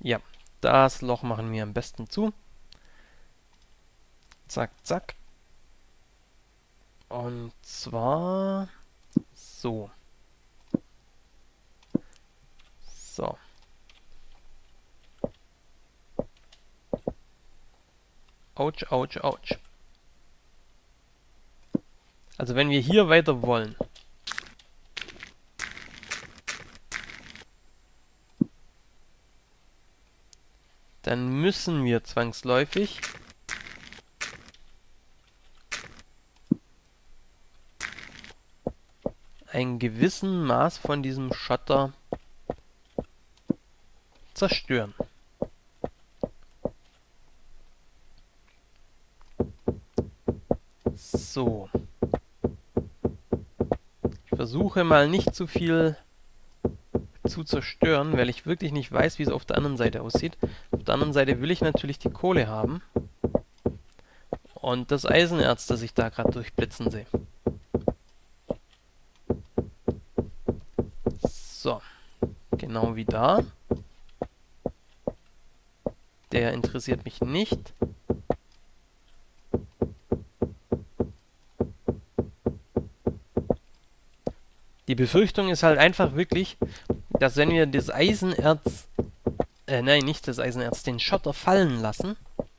Ja, das Loch machen wir am besten zu. Zack, zack. Und zwar so. So. Autsch, autsch, autsch. Also wenn wir hier weiter wollen, dann müssen wir zwangsläufig einen gewissen Maß von diesem Schotter zerstören. So. Ich versuche mal nicht zu viel zu zerstören, weil ich wirklich nicht weiß, wie es auf der anderen Seite aussieht. Auf der anderen Seite will ich natürlich die Kohle haben. Und das Eisenerz, das ich da gerade durchblitzen sehe. So. Genau wie da. Der interessiert mich nicht. Die Befürchtung ist halt einfach wirklich, dass wenn wir das Eisenerz, nein, nicht das Eisenerz, den Schotter fallen lassen,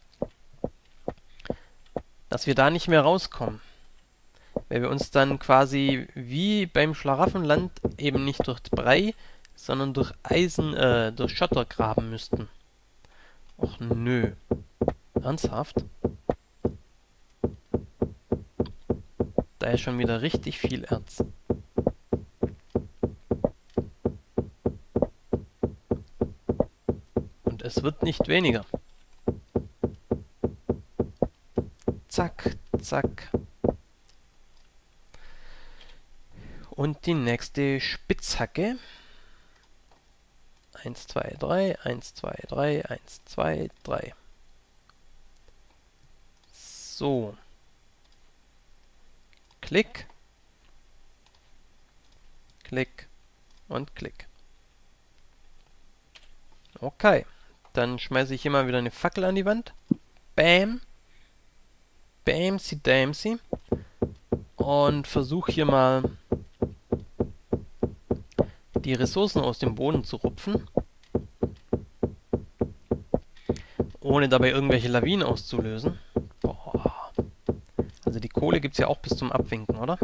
dass wir da nicht mehr rauskommen. Weil wir uns dann quasi wie beim Schlaraffenland eben nicht durch Brei, sondern durch durch Schotter graben müssten. Och nö. Ernsthaft? Da ist schon wieder richtig viel Erz. Und es wird nicht weniger. Zack, zack. Und die nächste Spitzhacke. 1, 2, 3, 1, 2, 3, 1, 2, 3. So. Klick. Klick. Und klick. Okay. Dann schmeiße ich hier mal wieder eine Fackel an die Wand. Bam. Bamsi Damsi. Und versuche hier mal die Ressourcen aus dem Boden zu rupfen. Ohne dabei irgendwelche Lawinen auszulösen. Boah. Also die Kohle gibt es ja auch bis zum Abwinken, oder?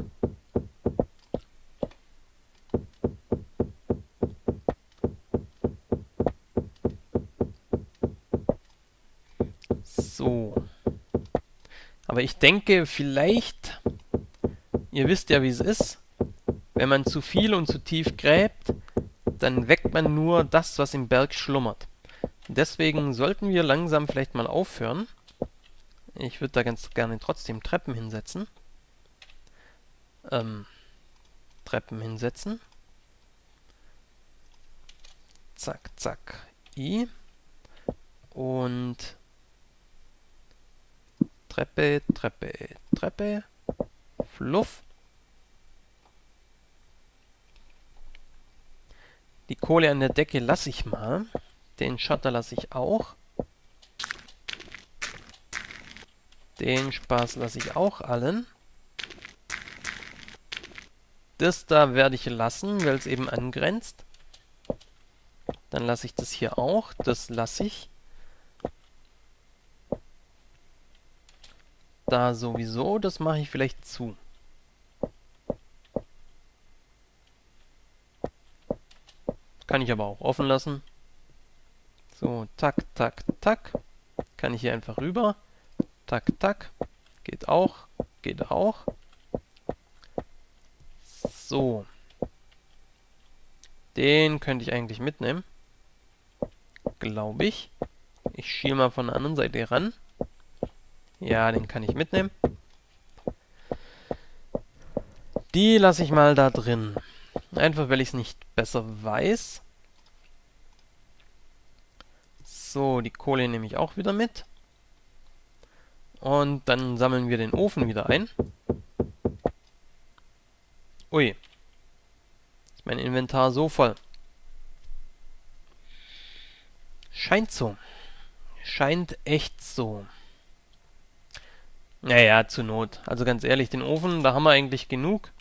So. Aber ich denke, vielleicht, ihr wisst ja, wie es ist, wenn man zu viel und zu tief gräbt, dann weckt man nur das, was im Berg schlummert. Deswegen sollten wir langsam vielleicht mal aufhören. Ich würde da ganz gerne trotzdem Treppen hinsetzen. Treppen hinsetzen. Zack, zack, I. Und Treppe, Treppe, Treppe. Fluff. Die Kohle an der Decke lasse ich mal. Den Shutter lasse ich auch. Den Spaß lasse ich auch allen. Das da werde ich lassen, weil es eben angrenzt. Dann lasse ich das hier auch. Das lasse ich. Da sowieso. Das mache ich vielleicht zu. Kann ich aber auch offen lassen. So, tack, tack, tack. Kann ich hier einfach rüber. Tack, tack. Geht auch. Geht auch. So. Den könnte ich eigentlich mitnehmen. Glaube ich. Ich schiele mal von der anderen Seite ran. Ja, den kann ich mitnehmen. Die lasse ich mal da drin. Einfach, weil ich es nicht besser weiß. So, die Kohle nehme ich auch wieder mit. Und dann sammeln wir den Ofen wieder ein. Ui. Ist mein Inventar so voll. Scheint so. Scheint echt so. Naja, zur Not. Also ganz ehrlich, den Ofen, da haben wir eigentlich genug.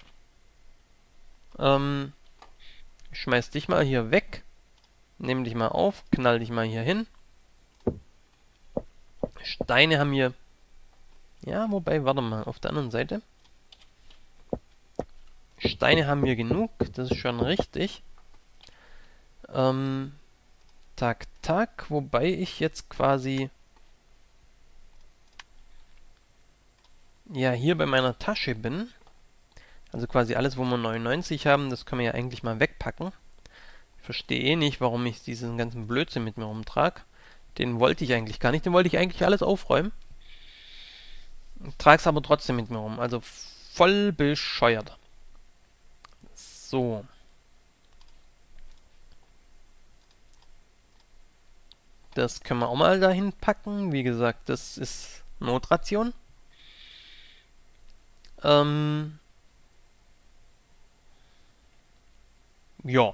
Ich schmeiß dich mal hier weg. Nehm dich mal auf, knall dich mal hier hin. Steine haben wir... Ja, wobei, warte mal, auf der anderen Seite. Steine haben wir genug, das ist schon richtig. Tak, tak, wobei ich jetzt quasi... Ja, hier bei meiner Tasche bin. Also quasi alles, wo wir 99 haben, das können wir ja eigentlich mal wegpacken. Ich verstehe eh nicht, warum ich diesen ganzen Blödsinn mit mir rumtrage. Den wollte ich eigentlich gar nicht, den wollte ich eigentlich alles aufräumen. Trage es aber trotzdem mit mir rum, also voll bescheuert. So. Das können wir auch mal dahin packen. Wie gesagt, das ist Notration. Ja.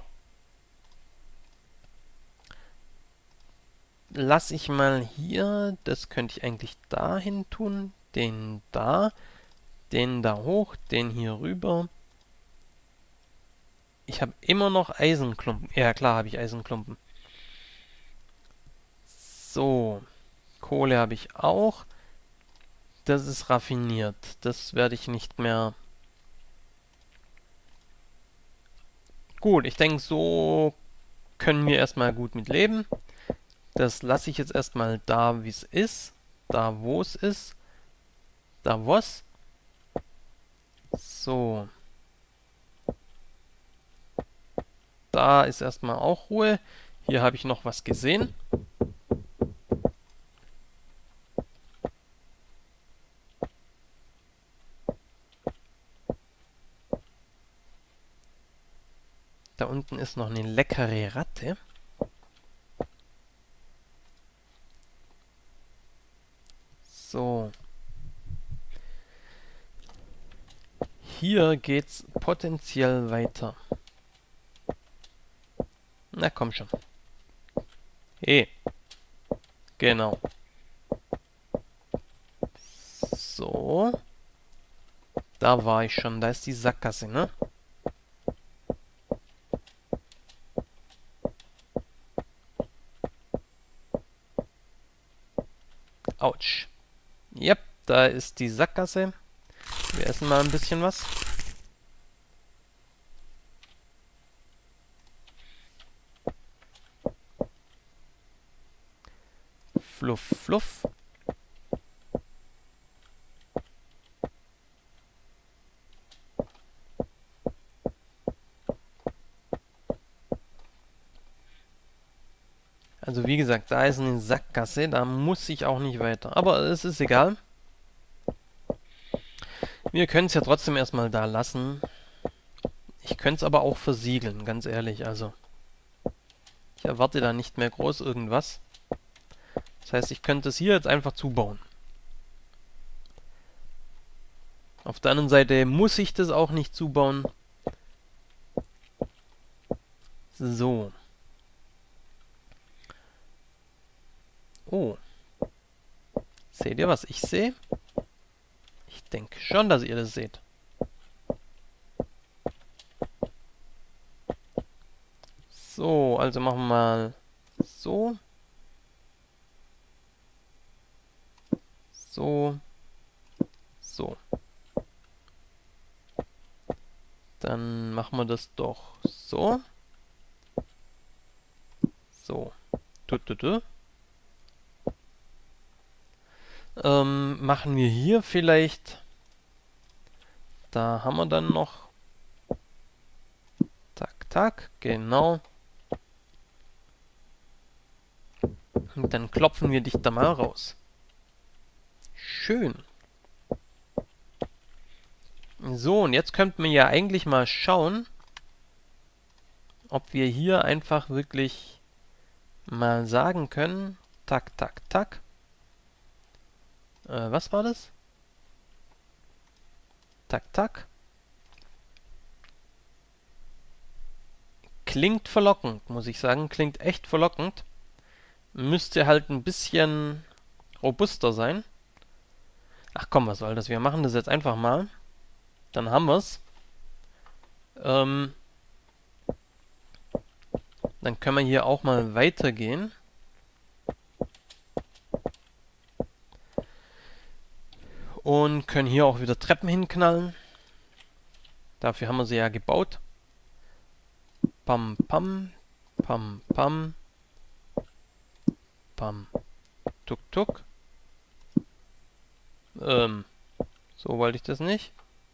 Lass ich mal hier, das könnte ich eigentlich dahin tun. Den da hoch, den hier rüber. Ich habe immer noch Eisenklumpen. Ja, klar habe ich Eisenklumpen. So. Kohle habe ich auch. Das ist raffiniert. Das werde ich nicht mehr... Gut, ich denke, so können wir erstmal gut mit leben. Das lasse ich jetzt erstmal da, wie es ist. Da, wo es ist. Da, was. So. Da ist erstmal auch Ruhe. Hier habe ich noch was gesehen. Da unten ist noch eine leckere Ratte. So. Hier geht's potenziell weiter. Na komm schon. Genau. So. Da war ich schon. Da ist die Sackgasse, ne? Autsch. Yep, da ist die Sackgasse. Wir essen mal ein bisschen was. Fluff, fluff. Also wie gesagt, da ist eine Sackgasse, da muss ich auch nicht weiter. Aber es ist egal. Wir können es ja trotzdem erstmal da lassen. Ich könnte es aber auch versiegeln, ganz ehrlich. Also ich erwarte da nicht mehr groß irgendwas. Das heißt, ich könnte es hier jetzt einfach zubauen. Auf der anderen Seite muss ich das auch nicht zubauen. So. Oh. Seht ihr, was ich sehe? Ich denke schon, dass ihr das seht. So, also machen wir mal so. So. So. Dann machen wir das doch so. So. Machen wir hier vielleicht... Da haben wir dann noch... Tak, tak, genau. Und dann klopfen wir dich da mal raus. Schön. So, und jetzt könnten wir ja eigentlich mal schauen, ob wir hier einfach wirklich mal sagen können, tak, tak, tak. Was war das? Tak, tak. Klingt verlockend, muss ich sagen. Klingt echt verlockend. müsste halt ein bisschen robuster sein. Ach komm, was soll das? Wir machen das jetzt einfach mal. Dann haben wir's. Dann können wir hier auch mal weitergehen. Und können hier auch wieder Treppen hinknallen. Dafür haben wir sie ja gebaut. Pam, pam, pam, pam, pam, tuk, tuk. So wollte ich das nicht.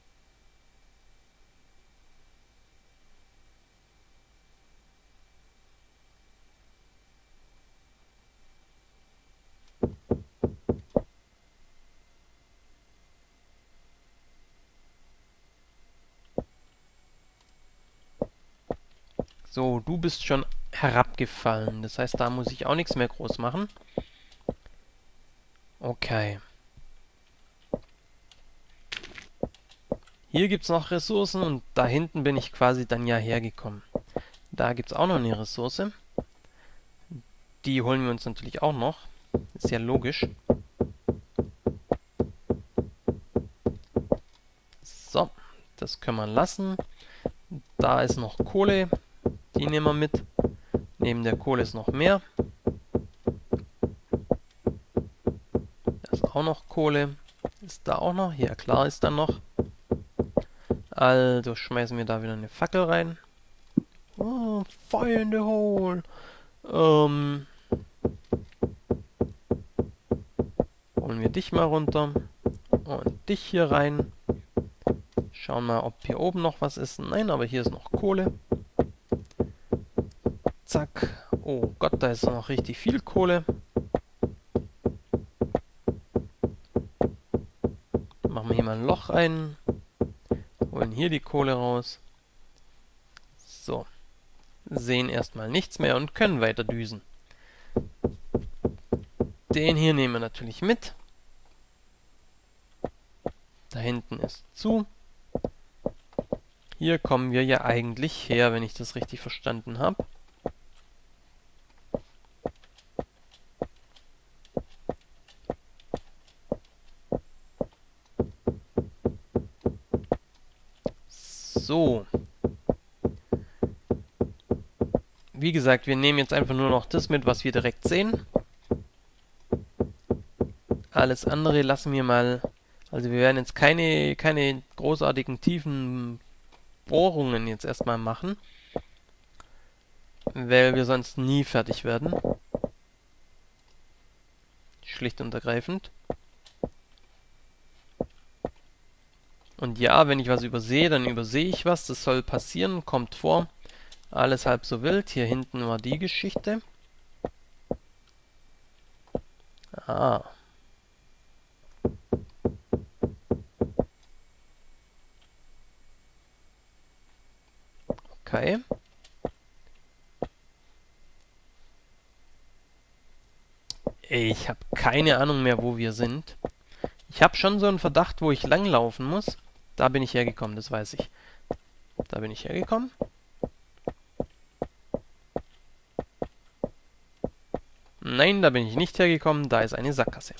So, du bist schon herabgefallen. Das heißt, da muss ich auch nichts mehr groß machen. Okay. Hier gibt es noch Ressourcen und da hinten bin ich quasi dann ja hergekommen. Da gibt es auch noch eine Ressource. Die holen wir uns natürlich auch noch. Ist ja logisch. So, das können wir lassen. Da ist noch Kohle. Die nehmen wir mit. Neben der Kohle ist noch mehr. Da ist auch noch Kohle. Ist da auch noch? Ja, klar ist da noch. Also schmeißen wir da wieder eine Fackel rein. Oh, Fire in the hole. Holen wir dich mal runter. Und dich hier rein. Schauen mal, ob hier oben noch was ist. Nein, aber hier ist noch Kohle. Zack. Oh Gott, da ist noch richtig viel Kohle. Machen wir hier mal ein Loch rein. Holen hier die Kohle raus. So. Sehen erstmal nichts mehr und können weiter düsen. Den hier nehmen wir natürlich mit. Da hinten ist zu. Hier kommen wir ja eigentlich her, wenn ich das richtig verstanden habe. So. Wie gesagt, wir nehmen jetzt einfach nur noch das mit, was wir direkt sehen. Alles andere lassen wir mal... Also wir werden jetzt keine großartigen tiefen Bohrungen jetzt erstmal machen. Weil wir sonst nie fertig werden. Schlicht und ergreifend. Und ja, wenn ich was übersehe, dann übersehe ich was. Das soll passieren, kommt vor. Alles halb so wild. Hier hinten war die Geschichte. Ah. Okay. Ich habe keine Ahnung mehr, wo wir sind. Ich habe schon so einen Verdacht, wo ich langlaufen muss. Da bin ich hergekommen, das weiß ich. Da bin ich hergekommen. Nein, da bin ich nicht hergekommen. Da ist eine Sackgasse.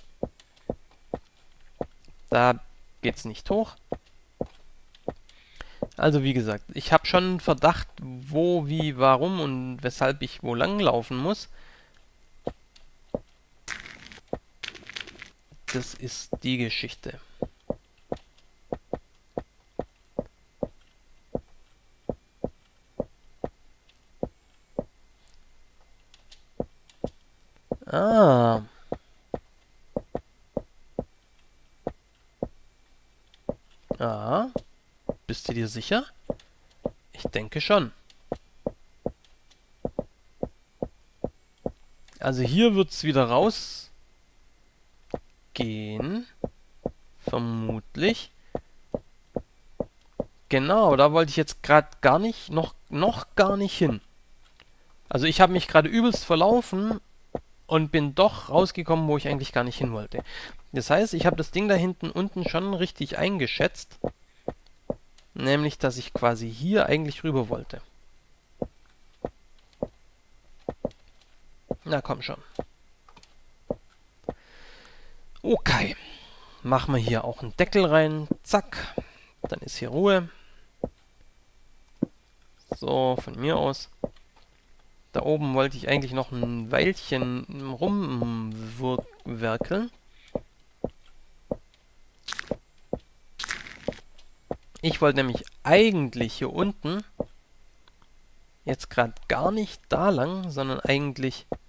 Da geht's nicht hoch. Also wie gesagt, ich habe schon einen Verdacht, wo, wie, warum und weshalb ich wo lang laufen muss. Das ist die Geschichte. Ah. Ah. Bist du dir sicher? Ich denke schon. Also hier wird es wieder rausgehen. Vermutlich. Genau, da wollte ich jetzt gerade gar nicht, noch gar nicht hin. Also ich habe mich gerade übelst verlaufen und bin doch rausgekommen, wo ich eigentlich gar nicht hin wollte. Das heißt, ich habe das Ding da hinten unten schon richtig eingeschätzt. Nämlich, dass ich quasi hier eigentlich rüber wollte. Na komm schon. Okay. Machen wir hier auch einen Deckel rein. Zack. Dann ist hier Ruhe. So, von mir aus. Da oben wollte ich eigentlich noch ein Weilchen rumwerkeln. Ich wollte nämlich eigentlich hier unten jetzt gerade gar nicht da lang, sondern eigentlich